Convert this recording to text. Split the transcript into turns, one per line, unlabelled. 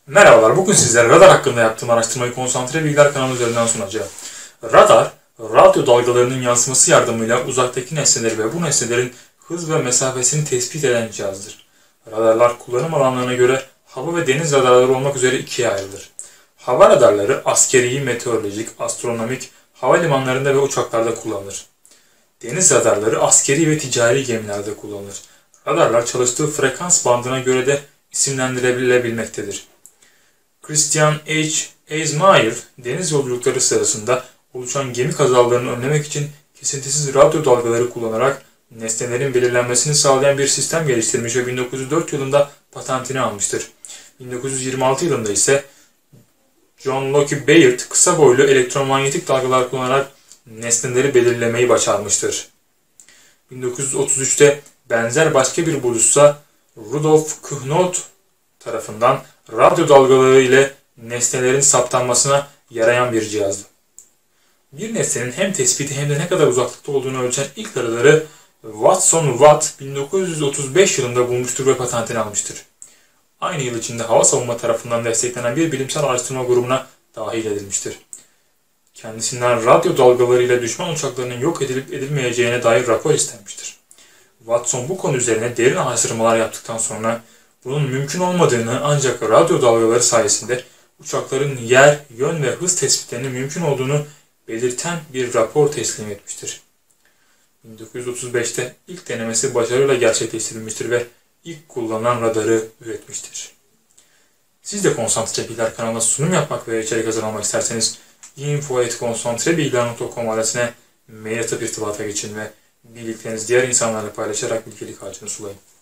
Merhabalar, bugün sizlere radar hakkında yaptığım araştırmayı Konsantre Bilgiler kanalı üzerinden sunacağım. Radar, radyo dalgalarının yansıması yardımıyla uzaktaki nesneleri ve bu nesnelerin hız ve mesafesini tespit eden cihazdır. Radarlar kullanım alanlarına göre hava ve deniz radarları olmak üzere ikiye ayrılır. Hava radarları askeri, meteorolojik, astronomik, havalimanlarında ve uçaklarda kullanılır. Deniz radarları askeri ve ticari gemilerde kullanılır. Radarlar çalıştığı frekans bandına göre de isimlendirilebilmektedir. Christian H. Eismayer, deniz yolculukları sırasında oluşan gemi kazalarını önlemek için kesintisiz radyo dalgaları kullanarak nesnelerin belirlenmesini sağlayan bir sistem geliştirmiş ve 1904 yılında patentini almıştır. 1926 yılında ise John Logie Baird kısa boylu elektromanyetik dalgalar kullanarak nesneleri belirlemeyi başarmıştır. 1933'te benzer başka bir buluşsa Rudolf Kuhnot tarafından radyo dalgaları ile nesnelerin saptanmasına yarayan bir cihazdı. Bir nesnenin hem tespiti hem de ne kadar uzaklıkta olduğunu ölçen ilk radarı Watson-Watt 1935 yılında bulmuştur ve patentini almıştır. Aynı yıl içinde hava savunma tarafından desteklenen bir bilimsel araştırma grubuna dahil edilmiştir. Kendisinden radyo dalgaları ile düşman uçaklarının yok edilip edilmeyeceğine dair rapor istenmiştir. Watson bu konu üzerine derin araştırmalar yaptıktan sonra bunun mümkün olmadığını ancak radyo dalgaları sayesinde uçakların yer, yön ve hız tespitlerinin mümkün olduğunu belirten bir rapor teslim etmiştir. 1935'te ilk denemesi başarıyla gerçekleştirilmiştir ve ilk kullanılan radarı üretmiştir. Siz de Konsantre Bilgiler kanalına sunum yapmak ve içerik hazırlamak isterseniz info@konsantrebilgiler.com adresine mail atıp irtibata geçin ve bildiklerinizi diğer insanlarla paylaşarak bilgelik ağacını sulayın.